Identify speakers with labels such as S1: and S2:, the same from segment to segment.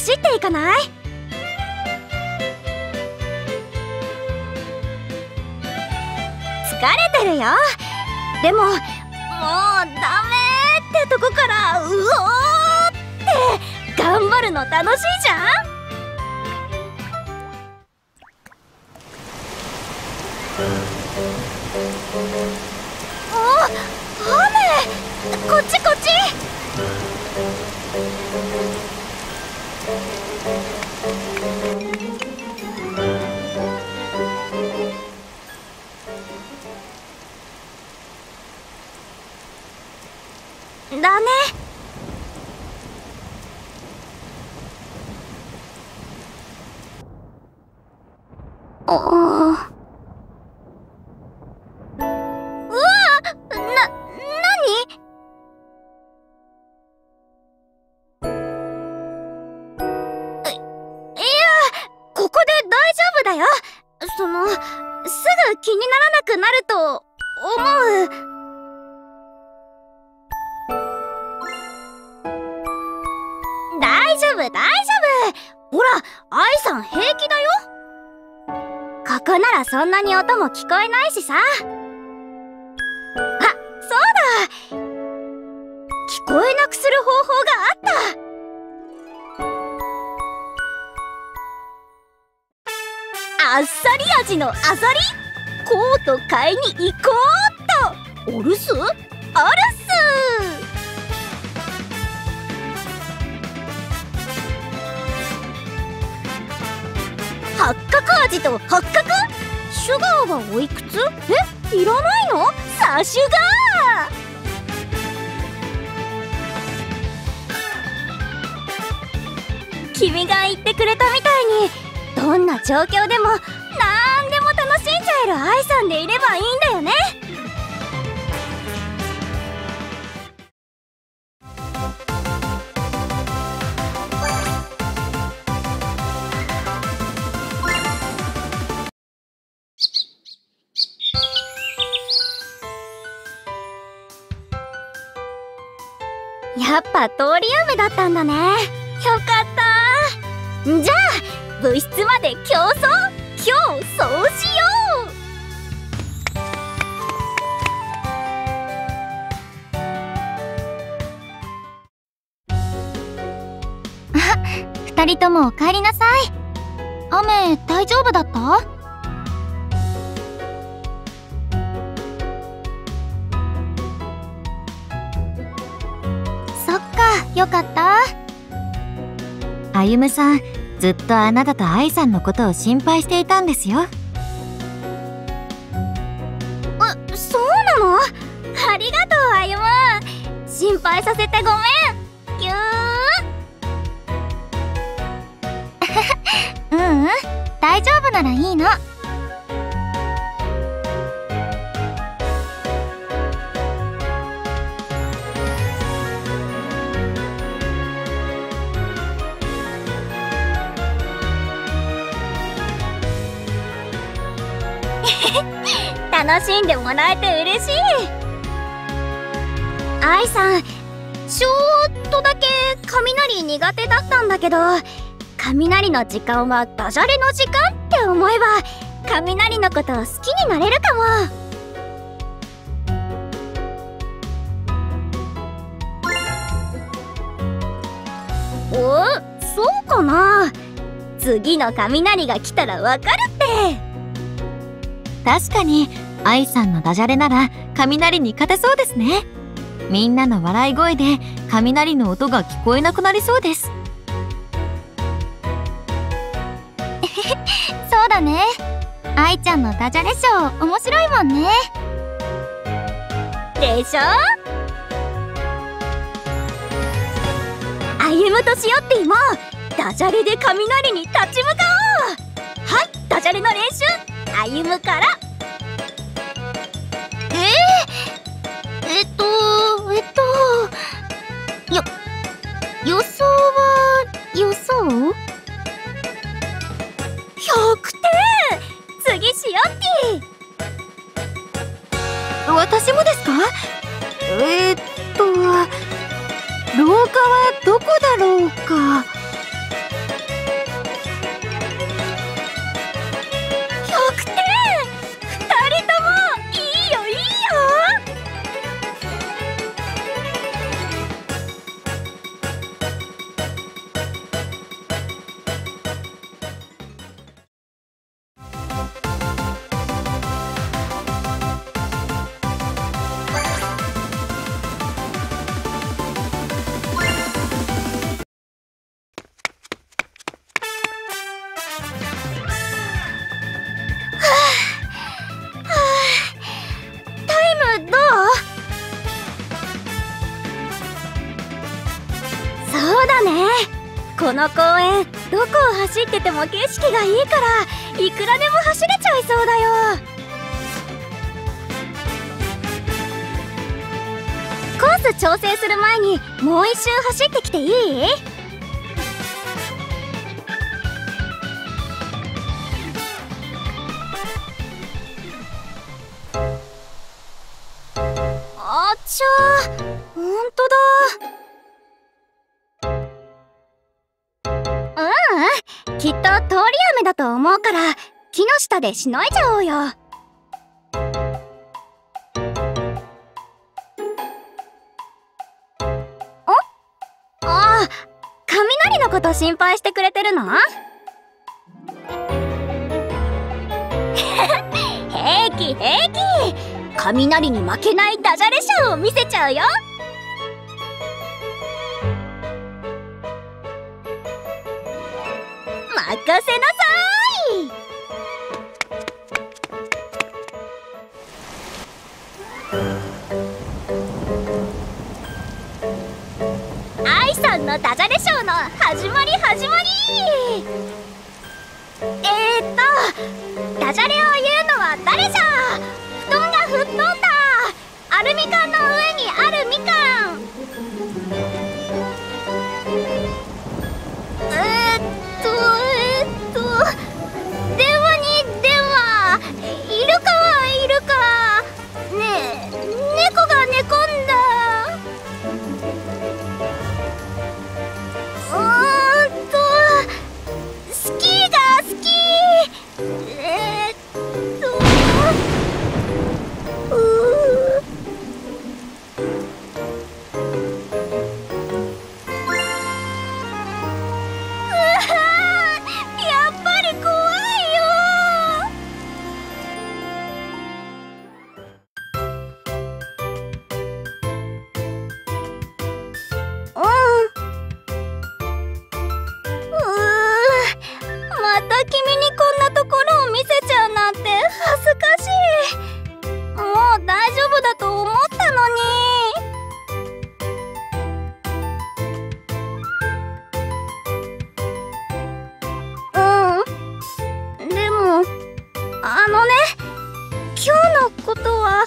S1: 走っていかない？疲れてるよ。でももうダメってとこからうおーって頑張るの楽しいじゃん。雨！こっちこっち！だね。うわ、何？ここで大丈夫だよ。すぐ気にならなくなると思う。大丈夫大丈夫。ほら、愛さん平気だよ。ここならそんなに音も聞こえないしさ。あ、そうだ、聞こえなくする方法があった。あっさり味のアサリ、コート買いに行こうっと。お留守？お留守。八角味と八角？シュガーはおいくつ？いらないの？さあシュガー！君が言ってくれたみたいに、どんな状況でもなんでも楽しんじゃえる愛さんでいればいいんだよね。やっぱ通り雨だったんだね。よかった。じゃあ部室まで競争、今日そうしよう。
S2: あ、二人ともお帰りなさい。雨大丈夫だった？そっか、よかった。
S3: 歩夢さん、ずっとあなたと愛さんのことを心配していたんですよ。
S1: そうなの？ありがとう歩夢。心配させてごめん。ぎゅ
S2: ううん、大丈夫ならいいの。
S1: 楽しんでもらえて嬉しい。愛さん、ちょっとだけ雷苦手だったんだけど、雷の時間はダジャレの時間って思えば雷のことを好きになれるかも。そうかな。次の雷が来たらわかるって。
S3: 確かに愛さんのダジャレなら雷に勝てそうですね。みんなの笑い声で雷の音が聞こえなくなりそうです。
S2: そうだね。愛ちゃんのダジャレショー面白いもんね。
S1: でしょ？歩むとしよってもダジャレで雷に立ち向かおう。はい、ダジャレの練習、歩むから。
S2: 予想は予想？100
S1: 点。次しよって。
S3: 私もですか？廊下はどこだろうか。
S1: だね。この公園どこを走ってても景色がいいからいくらでも走れちゃいそうだよ。コース調整する前にもう一周走ってきていい？あっちゃー、ほんとだ。きっと通り雨だと思うから木の下でしのいじゃおうよ。ああ、雷のこと心配してくれてるの？平気平気、雷に負けないダジャレショーを見せちゃうよ。任せなさい。愛さんのダジャレショーの始まり。ダジャレを言うのは誰じゃ？布団が吹っ飛んだ。アルミ缶の上にあるみかん。電話に電話。イルカはイルカ。ねえ、猫が寝込んだ。スキーが好き。やっぱり怖いよ。また君にこんなところを見せちゃうなんて恥ずかしい。もう大丈夫だと思ったのに。でも今日のことは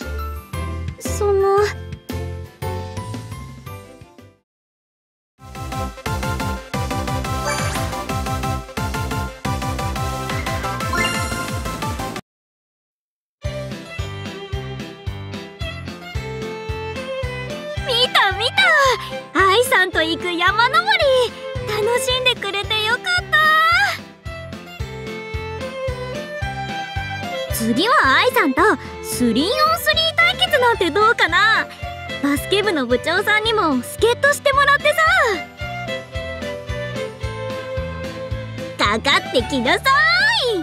S1: 見た愛さんと行く山登り、楽しんでくれてよかった。次は愛さんと 3on3 対決なんてどうかな。バスケ部の部長さんにも助っ人してもらってさ。かかってきなさい。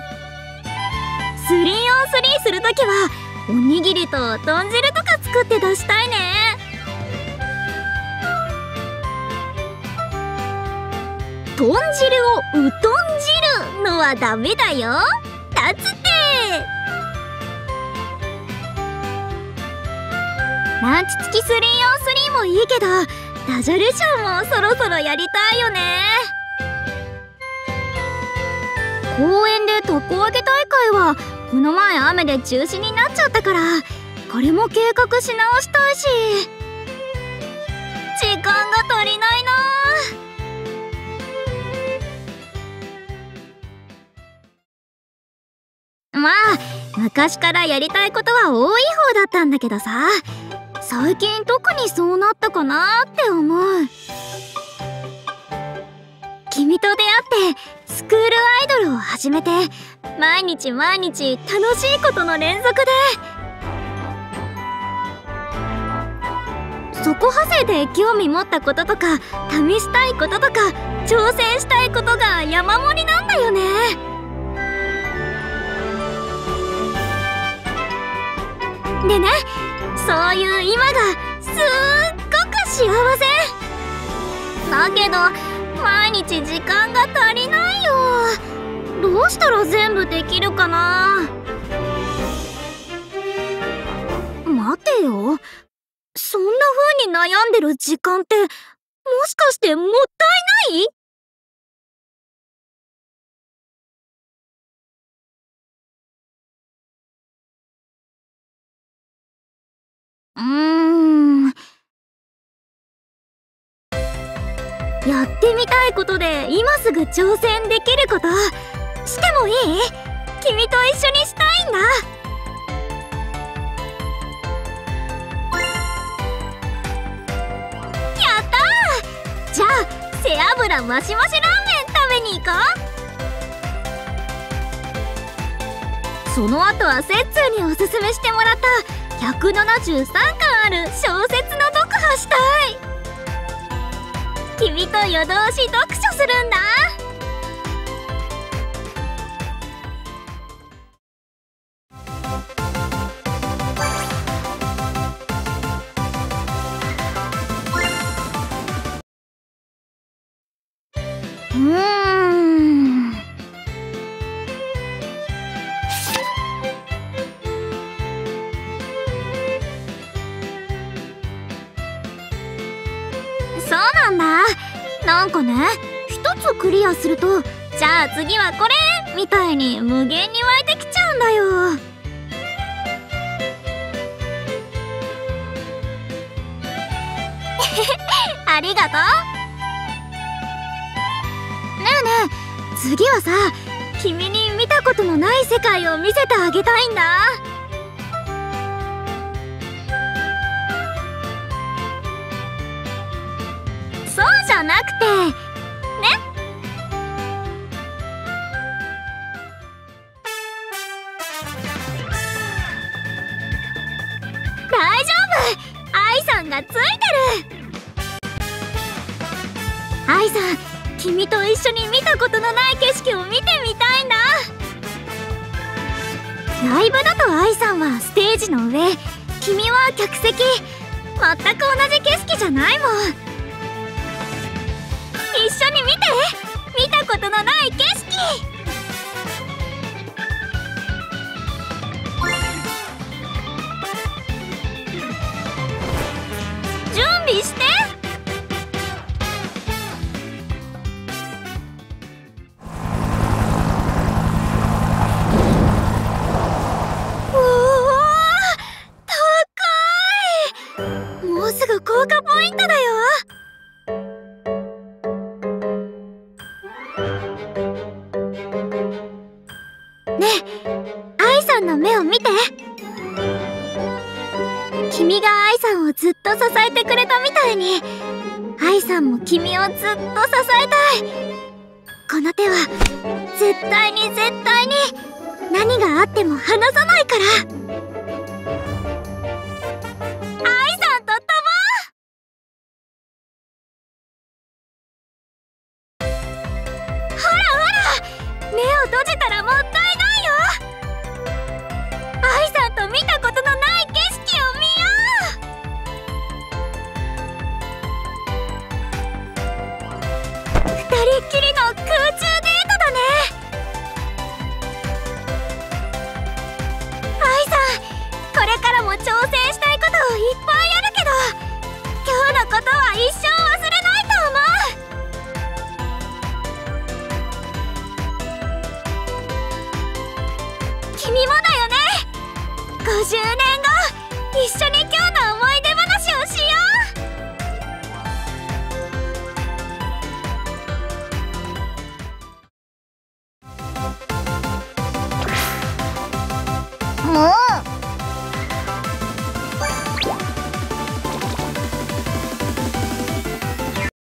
S1: 3on3 するときはおにぎりと豚汁とか作って出したいね。豚汁をうとん汁のはダメだよ。立つって。ランチ付き 3on3 もいいけどダジャレショーもそろそろやりたいよね。公園でたこ揚げ大会はこの前雨で中止になっちゃったから、これも計画し直したいし、時間が足りないな。まあ昔からやりたいことは多い方だったんだけどさ、最近特にそうなったかなって思う。君と出会ってスクールアイドルを始めて毎日楽しいことの連続で、そこ派生で興味持ったこととか試したいこととか挑戦したいことが山盛りなんだよね。でね、そういう今がすっごく幸せだけど、毎日時間が足りないよ。どうしたら全部できるかな。待てよ、そんな風に悩んでる時間ってもしかしてもったいない？やってみたいことで今すぐ挑戦できることしてもいい？君と一緒にしたいんだ。やったー！じゃあ背脂マシマシラーメン食べに行こう。その後はセッツーにおすすめしてもらった173巻ある小説の読破したい。君と夜通し読書するんだ。そうなんだ。なんかね、一つクリアすると、じゃあ次はこれみたいに無限に湧いてきちゃうんだよ。ありがとう。ねえねえ、次はさ、君に見たことのない世界を見せてあげたいんだ。そうじゃなくてね。大丈夫、愛さんがついてる。愛さん、君と一緒に見たことのない景色を見てみたいんだ。ライブだと愛さんはステージの上、君は客席。全く同じ景色じゃないもん。一緒に見て、見たことのない景色。準備して。おお、高い。もうすぐ効果ポイントだよ。ねえ、愛さんの目を見て。君が愛さんをずっと支えてくれたみたいに、愛さんも君をずっと支えたい。この手は絶対に絶対に何があっても離さないから。愛さんと飛ぼう。ほらほら、目を閉じたらもったいないよ。愛さんと見たことのない景色を見よう。二人っきりの空中デートだね。愛さん、これからも挑戦したいこといっぱいあるけど、今日のことは一生忘れないと思う。君もだよね。50年後、一緒に今日の思い出話をしよう。もう